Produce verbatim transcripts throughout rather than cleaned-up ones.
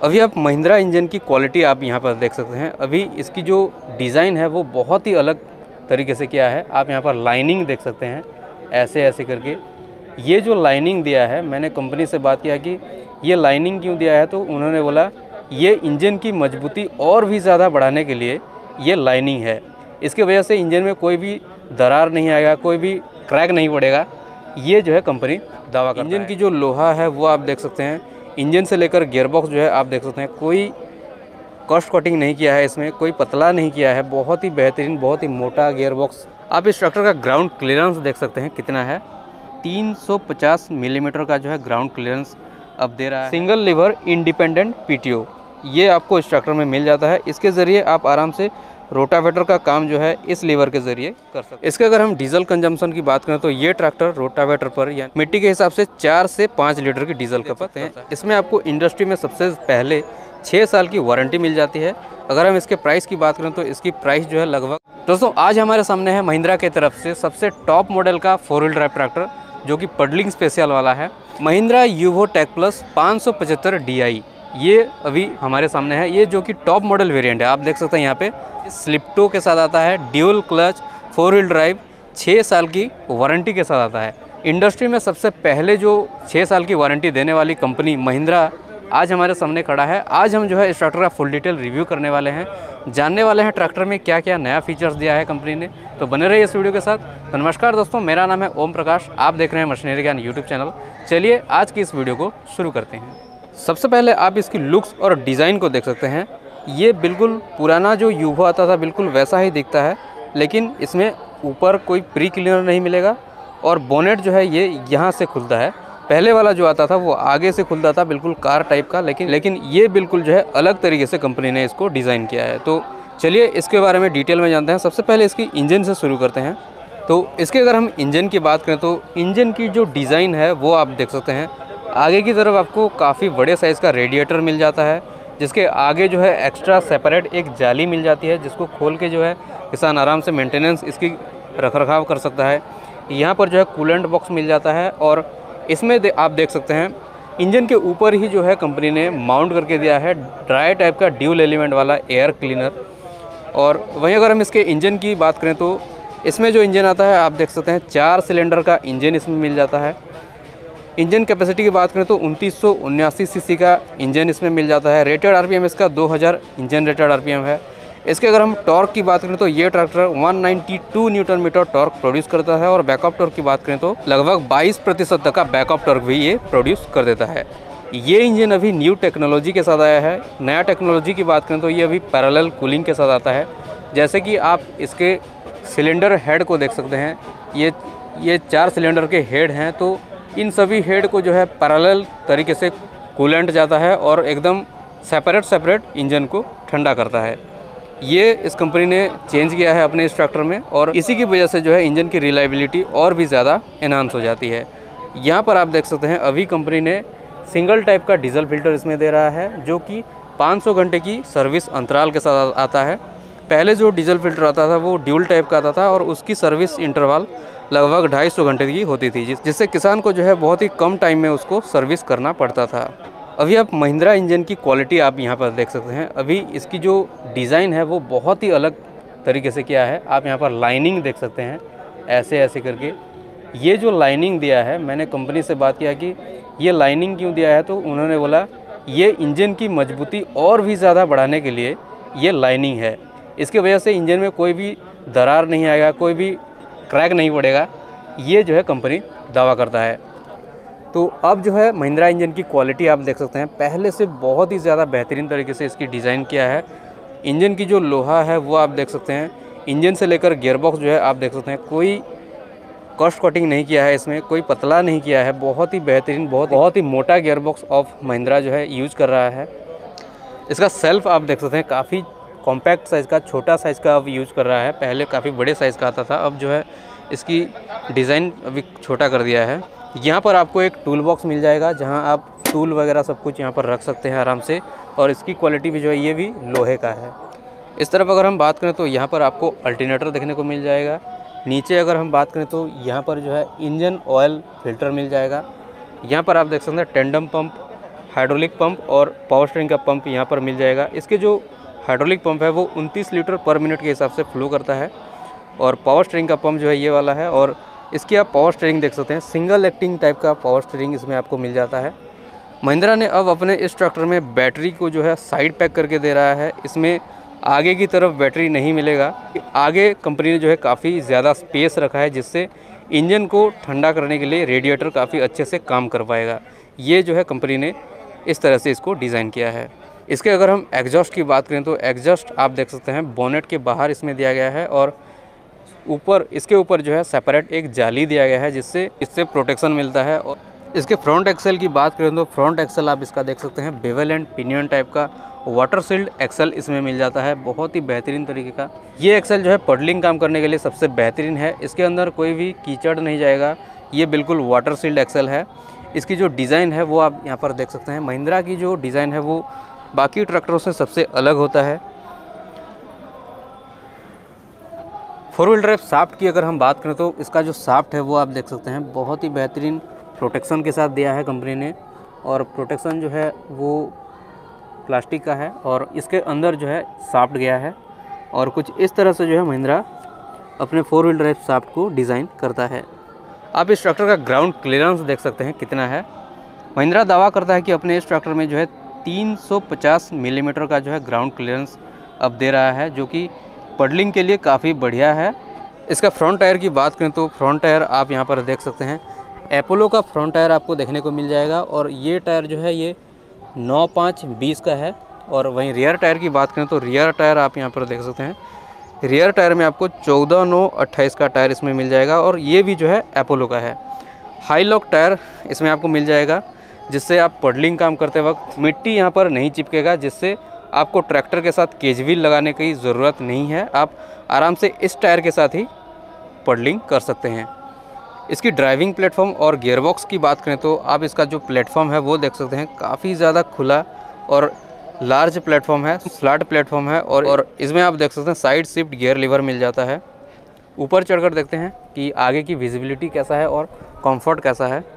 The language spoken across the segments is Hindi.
अभी आप महिंद्रा इंजन की क्वालिटी आप यहाँ पर देख सकते हैं। अभी इसकी जो डिज़ाइन है वो बहुत ही अलग तरीके से किया है। आप यहाँ पर लाइनिंग देख सकते हैं ऐसे ऐसे करके। ये जो लाइनिंग दिया है, मैंने कंपनी से बात किया कि ये लाइनिंग क्यों दिया है, तो उन्होंने बोला ये इंजन की मजबूती और भी ज़्यादा बढ़ाने के लिए ये लाइनिंग है। इसकी वजह से इंजन में कोई भी दरार नहीं आएगा, कोई भी क्रैक नहीं पड़ेगा, ये जो है कंपनी दावा करता है। इंजन की जो लोहा है वो आप देख सकते हैं। इंजन से लेकर गियरबॉक्स जो है आप देख सकते हैं, कोई कॉस्ट कटिंग नहीं किया है इसमें, कोई पतला नहीं किया है। बहुत ही बेहतरीन, बहुत ही मोटा गियरबॉक्स। आप इस ट्रैक्टर का ग्राउंड क्लियरेंस देख सकते हैं कितना है। तीन सौ पचास मिलीमीटर का जो है ग्राउंड क्लियरेंस अब दे रहा है। सिंगल लीवर इंडिपेंडेंट पीटीओ ये आपको इस ट्रैक्टर में मिल जाता है। इसके ज़रिए आप आराम से रोटावेटर का काम जो है इस लीवर के ज़रिए कर सकते हैं। इसके अगर हम डीजल कंजम्पशन की बात करें तो ये ट्रैक्टर रोटावेटर पर या मिट्टी के हिसाब से चार से पाँच लीटर की डीजल खपत है। इसमें आपको इंडस्ट्री में सबसे पहले छः साल की वारंटी मिल जाती है। अगर हम इसके प्राइस की बात करें तो इसकी प्राइस जो है लगभग, दोस्तों आज हमारे सामने है महिंद्रा की तरफ से सबसे टॉप मॉडल का फोर व्हील ड्राइव ट्रैक्टर जो कि पडलिंग स्पेशल वाला है, महिंद्रा यूवो टेक प्लस पाँच सौ पचहत्तर डी आई। ये अभी हमारे सामने है, ये जो कि टॉप मॉडल वेरिएंट है। आप देख सकते हैं यहाँ पे स्लिप्टो के साथ आता है, dual clutch, four wheel drive, छः साल की वारंटी के साथ आता है। इंडस्ट्री में सबसे पहले जो छः साल की वारंटी देने वाली कंपनी महिंद्रा आज हमारे सामने खड़ा है। आज हम जो है इस ट्रैक्टर का फुल डिटेल रिव्यू करने वाले हैं, जानने वाले हैं ट्रैक्टर में क्या क्या नया फीचर्स दिया है कंपनी ने। तो बने रहिए इस वीडियो के साथ। तो नमस्कार दोस्तों, मेरा नाम है ओम प्रकाश, आप देख रहे हैं मशीनरी ज्ञान यूट्यूब चैनल। चलिए आज की इस वीडियो को शुरू करते हैं। सबसे पहले आप इसकी लुक्स और डिज़ाइन को देख सकते हैं। ये बिल्कुल पुराना जो यूवो आता था बिल्कुल वैसा ही दिखता है, लेकिन इसमें ऊपर कोई प्री क्लीनर नहीं मिलेगा और बोनेट जो है ये यहाँ से खुलता है। पहले वाला जो आता था वो आगे से खुलता था, बिल्कुल कार टाइप का, लेकिन लेकिन ये बिल्कुल जो है अलग तरीके से कंपनी ने इसको डिज़ाइन किया है। तो चलिए इसके बारे में डिटेल में जानते हैं। सबसे पहले इसकी इंजन से शुरू करते हैं। तो इसके अगर हम इंजन की बात करें तो इंजन की जो डिज़ाइन है वो आप देख सकते हैं। आगे की तरफ आपको काफ़ी बड़े साइज़ का रेडिएटर मिल जाता है, जिसके आगे जो है एक्स्ट्रा सेपरेट एक जाली मिल जाती है, जिसको खोल के जो है किसान आराम से मेंटेनेंस इसकी रखरखाव कर सकता है। यहाँ पर जो है कूलेंट बॉक्स मिल जाता है और इसमें दे, आप देख सकते हैं इंजन के ऊपर ही जो है कंपनी ने माउंट करके दिया है ड्राई टाइप का ड्यूल एलिमेंट वाला एयर क्लीनर। और वहीं अगर हम इसके इंजन की बात करें तो इसमें जो इंजन आता है आप देख सकते हैं चार सिलेंडर का इंजन इसमें मिल जाता है। इंजन कैपेसिटी की बात करें तो उनतीस सौ उन्यासी सीसी का इंजन इसमें मिल जाता है। रेटेड आरपीएम इसका दो हज़ार इंजन रेटेड आरपीएम है। इसके अगर हम टॉर्क की बात करें तो ये ट्रैक्टर एक सौ बानवे न्यूटन मीटर टॉर्क प्रोड्यूस करता है और बैकअप टॉर्क की बात करें तो लगभग बाईस प्रतिशत तक का बैकअप टॉर्क भी ये प्रोड्यूस कर देता है। ये इंजन अभी न्यू टेक्नोलॉजी के साथ आया है। नया टेक्नोलॉजी की बात करें तो ये अभी पैरेलल कूलिंग के साथ आता है। जैसे कि आप इसके सिलेंडर हेड को देख सकते हैं, ये ये चार सिलेंडर के हेड हैं, तो इन सभी हेड को जो है पैरेलल तरीके से कूलेंट जाता है और एकदम सेपरेट सेपरेट इंजन को ठंडा करता है। ये इस कंपनी ने चेंज किया है अपने इस ट्रैक्टर में और इसी की वजह से जो है इंजन की रिलायबिलिटी और भी ज़्यादा एनहांस हो जाती है। यहाँ पर आप देख सकते हैं अभी कंपनी ने सिंगल टाइप का डीजल फिल्टर इसमें दे रहा है, जो कि पाँच सौ घंटे की सर्विस अंतराल के साथ आता है। पहले जो डीजल फिल्टर आता था वो ड्यूल टाइप का आता था और उसकी सर्विस इंटरवल लगभग ढाई सौ घंटे की होती थी, जिससे किसान को जो है बहुत ही कम टाइम में उसको सर्विस करना पड़ता था। अभी आप महिंद्रा इंजन की क्वालिटी आप यहाँ पर देख सकते हैं। अभी इसकी जो डिज़ाइन है वो बहुत ही अलग तरीके से किया है। आप यहाँ पर लाइनिंग देख सकते हैं ऐसे ऐसे करके। ये जो लाइनिंग दिया है, मैंने कंपनी से बात किया कि ये लाइनिंग क्यों दिया है, तो उन्होंने बोला ये इंजन की मजबूती और भी ज़्यादा बढ़ाने के लिए ये लाइनिंग है। इसकी वजह से इंजन में कोई भी दरार नहीं आएगा, कोई भी क्रैक नहीं पड़ेगा, ये जो है कंपनी दावा करता है। तो अब जो है महिंद्रा इंजन की क्वालिटी आप देख सकते हैं, पहले से बहुत ही ज़्यादा बेहतरीन तरीके से इसकी डिज़ाइन किया है। इंजन की जो लोहा है वो आप देख सकते हैं। इंजन से लेकर गियरबॉक्स जो है आप देख सकते हैं, कोई कॉस्ट कटिंग नहीं किया है इसमें, कोई पतला नहीं किया है। बहुत ही बेहतरीन, बहुत बहुत ही मोटा गियरबॉक्स ऑफ महिंद्रा जो है यूज़ कर रहा है। इसका सेल्फ आप देख सकते हैं काफ़ी कॉम्पैक्ट साइज़ का, छोटा साइज़ का अब यूज़ कर रहा है। पहले काफ़ी बड़े साइज़ का आता था, अब जो है इसकी डिज़ाइन अभी छोटा कर दिया है। यहाँ पर आपको एक टूल बॉक्स मिल जाएगा, जहाँ आप टूल वगैरह सब कुछ यहाँ पर रख सकते हैं आराम से। और इसकी क्वालिटी भी जो है ये भी लोहे का है। इस तरफ अगर हम बात करें तो यहाँ पर आपको अल्टरनेटर देखने को मिल जाएगा। नीचे अगर हम बात करें तो यहाँ पर जो है इंजन ऑयल फिल्टर मिल जाएगा। यहाँ पर आप देख सकते हैं टेंडम पंप, हाइड्रोलिक पंप और पावर स्टीयरिंग का पंप यहाँ पर मिल जाएगा। इसके जो हाइड्रोलिक पंप है वो उनतीस लीटर पर मिनट के हिसाब से फ्लो करता है और पावर स्टीयरिंग का पंप जो है ये वाला है। और इसकी आप पावर स्टीयरिंग देख सकते हैं, सिंगल एक्टिंग टाइप का पावर स्टीयरिंग इसमें आपको मिल जाता है। महिंद्रा ने अब अपने इस ट्रैक्टर में बैटरी को जो है साइड पैक करके दे रहा है। इसमें आगे की तरफ बैटरी नहीं मिलेगा। आगे कंपनी ने जो है काफ़ी ज़्यादा स्पेस रखा है, जिससे इंजन को ठंडा करने के लिए रेडिएटर काफ़ी अच्छे से काम कर पाएगा। ये जो है कंपनी ने इस तरह से इसको डिज़ाइन किया है। इसके अगर हम एग्जॉस्ट की बात करें तो एग्जॉस्ट आप देख सकते हैं बोनेट के बाहर इसमें दिया गया है और ऊपर इसके ऊपर जो है सेपरेट एक जाली दिया गया है, जिससे इससे प्रोटेक्शन मिलता है। और इसके फ्रंट एक्सेल की बात करें तो फ्रंट एक्सेल आप इसका देख सकते हैं बेवल एंड पिनियन टाइप का वाटर सील्ड एक्सेल इसमें मिल जाता है, बहुत ही बेहतरीन तरीके का। ये एक्सेल जो है पडलिंग काम करने के लिए सबसे बेहतरीन है। इसके अंदर कोई भी कीचड़ नहीं जाएगा, ये बिल्कुल वाटर सील्ड एक्सेल है। इसकी जो डिज़ाइन है वो आप यहाँ पर देख सकते हैं। महिंद्रा की जो डिज़ाइन है वो बाकी ट्रैक्टरों से सबसे अलग होता है। फोर व्हील ड्राइव शाफ्ट की अगर हम बात करें तो इसका जो शाफ्ट है वो आप देख सकते हैं बहुत ही बेहतरीन प्रोटेक्शन के साथ दिया है कंपनी ने। और प्रोटेक्शन जो है वो प्लास्टिक का है और इसके अंदर जो है शाफ्ट गया है और कुछ इस तरह से जो है महिंद्रा अपने फोर व्हील ड्राइव शाफ्ट को डिज़ाइन करता है। आप इस ट्रैक्टर का ग्राउंड क्लियरेंस देख सकते हैं कितना है। महिंद्रा दावा करता है कि अपने इस ट्रैक्टर में जो है तीन सौ पचास मिलीमीटर का जो है ग्राउंड क्लियरेंस अब दे रहा है, जो कि पडलिंग के लिए काफ़ी बढ़िया है। इसका फ्रंट टायर की बात करें तो फ्रंट टायर आप यहाँ पर देख सकते हैं एपोलो का फ्रंट टायर आपको देखने को मिल जाएगा और ये टायर जो है ये नौ पाँच बीस का है। और वहीं रियर टायर की बात करें तो रियर टायर आप यहाँ पर देख सकते हैं, रियर टायर में आपको चौदह नौ अट्ठाईस का टायर इसमें मिल जाएगा और ये भी जो है एपोलो का है। हाई लॉक टायर इसमें आपको मिल जाएगा, जिससे आप पडलिंग काम करते वक्त मिट्टी यहाँ पर नहीं चिपकेगा, जिससे आपको ट्रैक्टर के साथ केज व्हील लगाने की ज़रूरत नहीं है। आप आराम से इस टायर के साथ ही पडलिंग कर सकते हैं। इसकी ड्राइविंग प्लेटफॉर्म और गियरबॉक्स की बात करें तो आप इसका जो प्लेटफॉर्म है वो देख सकते हैं, काफ़ी ज़्यादा खुला और लार्ज प्लेटफॉर्म है, फ्लैट प्लेटफॉर्म है। और, और इसमें आप देख सकते हैं साइड शिफ्ट गियर लीवर मिल जाता है। ऊपर चढ़कर देखते हैं कि आगे की विजिबिलिटी कैसा है और कंफर्ट कैसा है।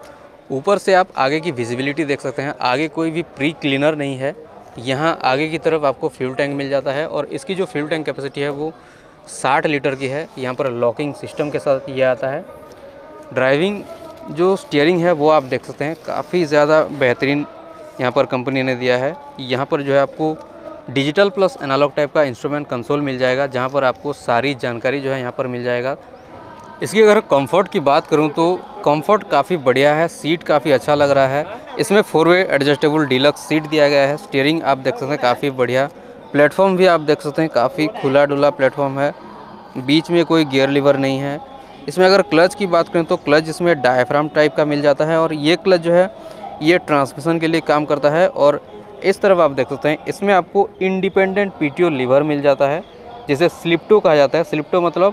ऊपर से आप आगे की विजिबिलिटी देख सकते हैं, आगे कोई भी प्री क्लीनर नहीं है। यहाँ आगे की तरफ आपको फ्यूल टैंक मिल जाता है और इसकी जो फ्यूल टैंक कैपेसिटी है वो साठ लीटर की है। यहाँ पर लॉकिंग सिस्टम के साथ ये आता है। ड्राइविंग जो स्टीयरिंग है वो आप देख सकते हैं, काफ़ी ज़्यादा बेहतरीन यहाँ पर कंपनी ने दिया है। यहाँ पर जो है आपको डिजिटल प्लस एनालॉग टाइप का इंस्ट्रूमेंट कंसोल मिल जाएगा, जहाँ पर आपको सारी जानकारी जो है यहाँ पर मिल जाएगा। इसकी अगर कंफर्ट की बात करूँ तो कंफर्ट काफ़ी बढ़िया है, सीट काफ़ी अच्छा लग रहा है। इसमें four way adjustable deluxe seat दिया गया है। स्टीयरिंग आप देख सकते हैं काफ़ी बढ़िया। प्लेटफॉर्म भी आप देख सकते हैं काफ़ी खुला डुला प्लेटफॉर्म है, बीच में कोई गियर लीवर नहीं है। इसमें अगर क्लच की बात करें तो क्लच इसमें डायफ्राम टाइप का मिल जाता है और ये क्लच जो है ये ट्रांसमिशन के लिए काम करता है। और इस तरफ आप देख सकते हैं इसमें आपको इंडिपेंडेंट पीटीओ लीवर मिल जाता है, जिसे स्लिप्टो कहा जाता है। स्लिप्टो मतलब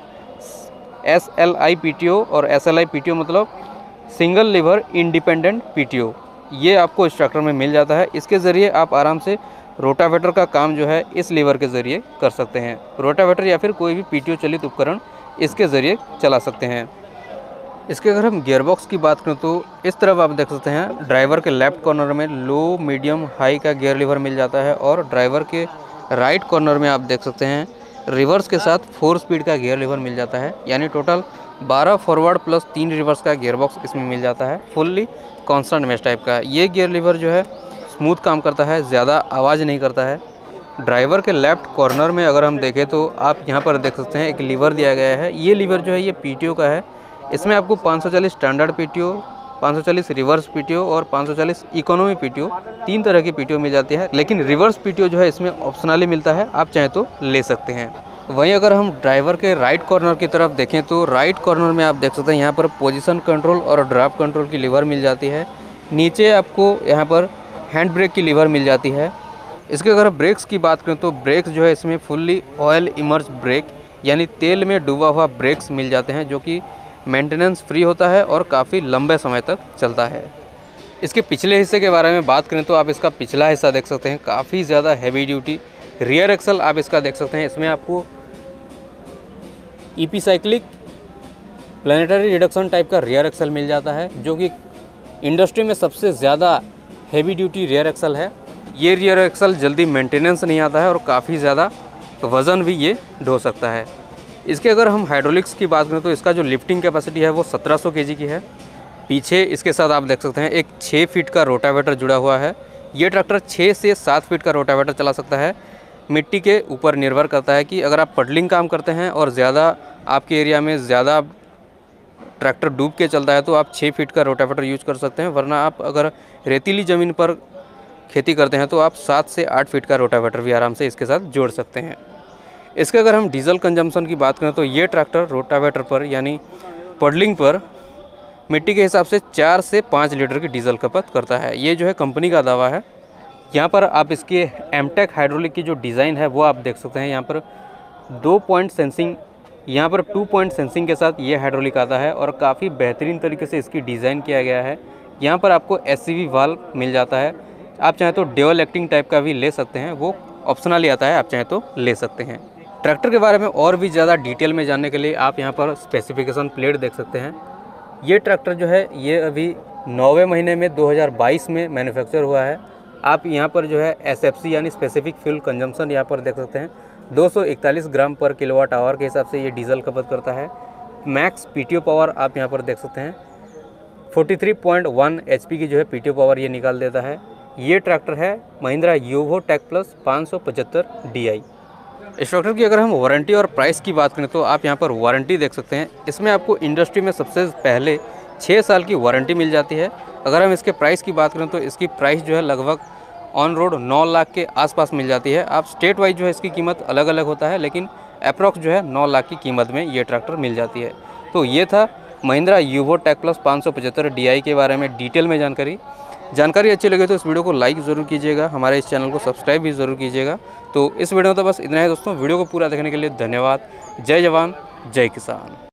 S L I P T O और S L I P T O मतलब single lever independent P T O. ये आपको इस ट्रैक्टर में मिल जाता है। इसके ज़रिए आप आराम से रोटावेटर का काम जो है इस लीवर के ज़रिए कर सकते हैं। रोटावेटर या फिर कोई भी पी टी ओ चलित उपकरण इसके ज़रिए चला सकते हैं। इसके अगर हम गियरबॉक्स की बात करें तो इस तरफ आप देख सकते हैं ड्राइवर के लेफ्ट कॉर्नर में लो मीडियम हाई का गियर लीवर मिल जाता है और ड्राइवर के राइट कॉर्नर में आप देख सकते हैं रिवर्स के साथ फोर स्पीड का गियर लीवर मिल जाता है। यानी टोटल बारह फॉरवर्ड प्लस तीन रिवर्स का गियरबॉक्स इसमें मिल जाता है, फुल्ली कांस्टेंट मेश टाइप का। ये गियर लीवर जो है स्मूथ काम करता है, ज़्यादा आवाज़ नहीं करता है। ड्राइवर के लेफ्ट कॉर्नर में अगर हम देखें तो आप यहाँ पर देख सकते हैं एक लीवर दिया गया है। ये लीवर जो है ये पी टी ओ का है। इसमें आपको पाँच सौ चालीस स्टैंडर्ड पी टी ओ, पाँच सौ चालीस रिवर्स पी टी ओ और पाँच सौ चालीस इकोनॉमी पी टी ओ, तीन तरह की पी टी ओ मिल जाती है। लेकिन रिवर्स पी टी ओ जो है इसमें ऑप्शनली मिलता है, आप चाहें तो ले सकते हैं। वहीं अगर हम ड्राइवर के राइट कॉर्नर की तरफ देखें तो राइट कॉर्नर में आप देख सकते हैं यहाँ पर पोजीशन कंट्रोल और ड्राफ्ट कंट्रोल की लीवर मिल जाती है। नीचे आपको यहाँ पर हैंड ब्रेक की लीवर मिल जाती है। इसके अगर ब्रेक्स की बात करें तो ब्रेक्स जो है इसमें फुल्ली ऑयल इमर्ज ब्रेक यानी तेल में डूबा हुआ ब्रेक्स मिल जाते हैं, जो कि मेंटेनेंस फ्री होता है और काफ़ी लंबे समय तक चलता है। इसके पिछले हिस्से के बारे में बात करें तो आप इसका पिछला हिस्सा देख सकते हैं, काफ़ी ज़्यादा हैवी ड्यूटी। रियर एक्सल आप इसका देख सकते हैं, इसमें आपको E P cyclic planetary reduction type का रियर एक्सल मिल जाता है, जो कि इंडस्ट्री में सबसे ज़्यादा हेवी ड्यूटी रियर एक्सल है। ये रियर एक्सल जल्दी मेंटेनेंस नहीं आता है और काफ़ी ज़्यादा वज़न भी ये ढो सकता है। इसके अगर हम हाइड्रोलिक्स की बात करें तो इसका जो लिफ्टिंग कैपेसिटी है वो सत्रह सौ केजी की है। पीछे इसके साथ आप देख सकते हैं एक छः फीट का रोटावेटर जुड़ा हुआ है। ये ट्रैक्टर छः से सात फीट का रोटावेटर चला सकता है। मिट्टी के ऊपर निर्भर करता है कि अगर आप पडलिंग काम करते हैं और ज़्यादा आपके एरिया में ज़्यादा ट्रैक्टर डूब के चलता है तो आप छः फीट का रोटावेटर यूज कर सकते हैं, वरना आप अगर रेतीली ज़मीन पर खेती करते हैं तो आप सात से आठ फीट का रोटावेटर भी आराम से इसके साथ जोड़ सकते हैं। इसके अगर हम डीजल कंजम्पशन की बात करें तो ये ट्रैक्टर रोटावेटर पर यानी पडलिंग पर मिट्टी के हिसाब से चार से पाँच लीटर की डीजल खपत करता है। ये जो है कंपनी का दावा है। यहाँ पर आप इसके एमटेक हाइड्रोलिक की जो डिज़ाइन है वो आप देख सकते हैं। यहाँ पर दो पॉइंट सेंसिंग यहाँ पर टू पॉइंट सेंसिंग के साथ ये हाइड्रोलिक आता है और काफ़ी बेहतरीन तरीके से इसकी डिज़ाइन किया गया है। यहाँ पर आपको एससीवी वाल्व मिल जाता है। आप चाहें तो ड्यूल एक्टिंग टाइप का भी ले सकते हैं, वो ऑप्शनली आता है, आप चाहें तो ले सकते हैं। ट्रैक्टर के बारे में और भी ज़्यादा डिटेल में जानने के लिए आप यहाँ पर स्पेसिफिकेशन प्लेट देख सकते हैं। ये ट्रैक्टर जो है ये अभी नौवें महीने में दो हज़ार बाईस में मैन्युफैक्चर हुआ है। आप यहाँ पर जो है एसएफसी यानी स्पेसिफिक फ्यूल कंजम्पशन यहाँ पर देख सकते हैं। दो सौ इकतालीस ग्राम पर किलोवाट आवर के हिसाब से ये डीजल खपत करता है। मैक्स पीटीओ पावर आप यहाँ पर देख सकते हैं तैंतालीस पॉइंट एक एचपी की जो है पीटीओ पावर ये निकाल देता है। ये ट्रैक्टर है महिंद्रा यूवो टेक प्लस पाँच सौ पचहत्तर डी आई। इस ट्रैक्टर की अगर हम वारंटी और प्राइस की बात करें तो आप यहाँ पर वारंटी देख सकते हैं। इसमें आपको इंडस्ट्री में सबसे पहले छः साल की वारंटी मिल जाती है। अगर हम इसके प्राइस की बात करें तो इसकी प्राइस जो है लगभग ऑन रोड नौ लाख के आसपास मिल जाती है। आप स्टेट वाइज जो है इसकी कीमत अलग अलग होता है, लेकिन अप्रॉक्स जो है नौ लाख की कीमत में ये ट्रैक्टर मिल जाती है। तो ये था महिंद्रा यूवो टेक प्लस पाँच सौ पचहत्तर डी आई के बारे में डिटेल में जानकारी। जानकारी अच्छी लगे तो इस वीडियो को लाइक ज़रूर कीजिएगा, हमारे इस चैनल को सब्सक्राइब भी ज़रूर कीजिएगा। तो इस वीडियो में तो बस इतना है दोस्तों। वीडियो को पूरा देखने के लिए धन्यवाद। जय जवान जय किसान।